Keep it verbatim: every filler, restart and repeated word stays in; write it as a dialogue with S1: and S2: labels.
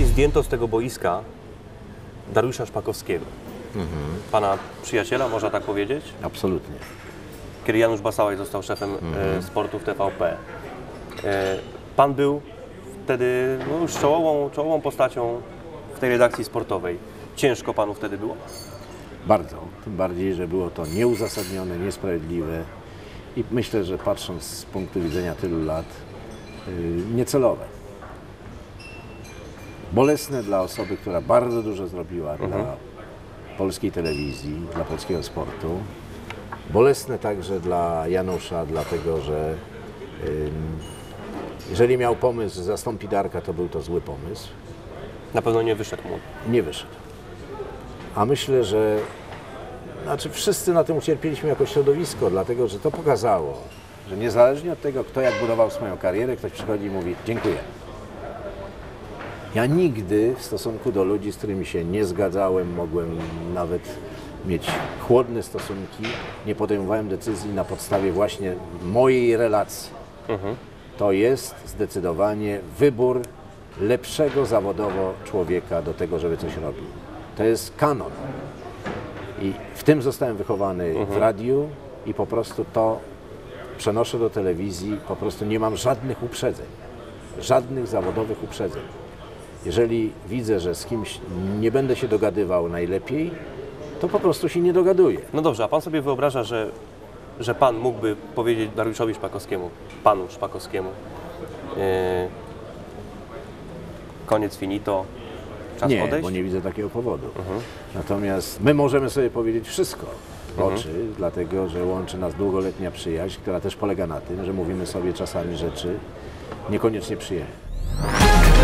S1: zdjęto z tego boiska Dariusza Szpakowskiego. Mhm. Pana przyjaciela, można tak powiedzieć?
S2: Absolutnie.
S1: Kiedy Janusz Basałaj został szefem mhm. sportu w T V P. Pan był wtedy no, już czołową, czołową postacią w tej redakcji sportowej. Ciężko panu wtedy było?
S2: Bardzo. Tym bardziej, że było to nieuzasadnione, niesprawiedliwe i myślę, że patrząc z punktu widzenia tylu lat, yy, niecelowe. Bolesne dla osoby, która bardzo dużo zrobiła mhm. dla polskiej telewizji, dla polskiego sportu. Bolesne także dla Janusza, dlatego że yy, jeżeli miał pomysł, że zastąpi Darka, to był to zły pomysł.
S1: Na pewno nie wyszedł mu.
S2: Nie wyszedł. A myślę, że znaczy wszyscy na tym ucierpieliśmy jako środowisko, dlatego że to pokazało, że niezależnie od tego, kto jak budował swoją karierę, ktoś przychodzi i mówi dziękuję. Ja nigdy w stosunku do ludzi, z którymi się nie zgadzałem, mogłem nawet mieć chłodne stosunki, nie podejmowałem decyzji na podstawie właśnie mojej relacji. Mhm. To jest zdecydowanie wybór lepszego zawodowo człowieka do tego, żeby coś robił. To jest kanon. I w tym zostałem wychowany mhm. w radiu i po prostu to przenoszę do telewizji, po prostu nie mam żadnych uprzedzeń, żadnych zawodowych uprzedzeń. Jeżeli widzę, że z kimś nie będę się dogadywał najlepiej, to po prostu się nie dogaduję.
S1: No dobrze, a pan sobie wyobraża, że, że pan mógłby powiedzieć Dariuszowi Szpakowskiemu, panu Szpakowskiemu, yy, koniec finito, czas
S2: nie,
S1: odejść?
S2: Bo nie widzę takiego powodu. Mhm. Natomiast my możemy sobie powiedzieć wszystko w oczy, mhm. dlatego że łączy nas długoletnia przyjaźń, która też polega na tym, że mówimy sobie czasami rzeczy niekoniecznie przyjemne.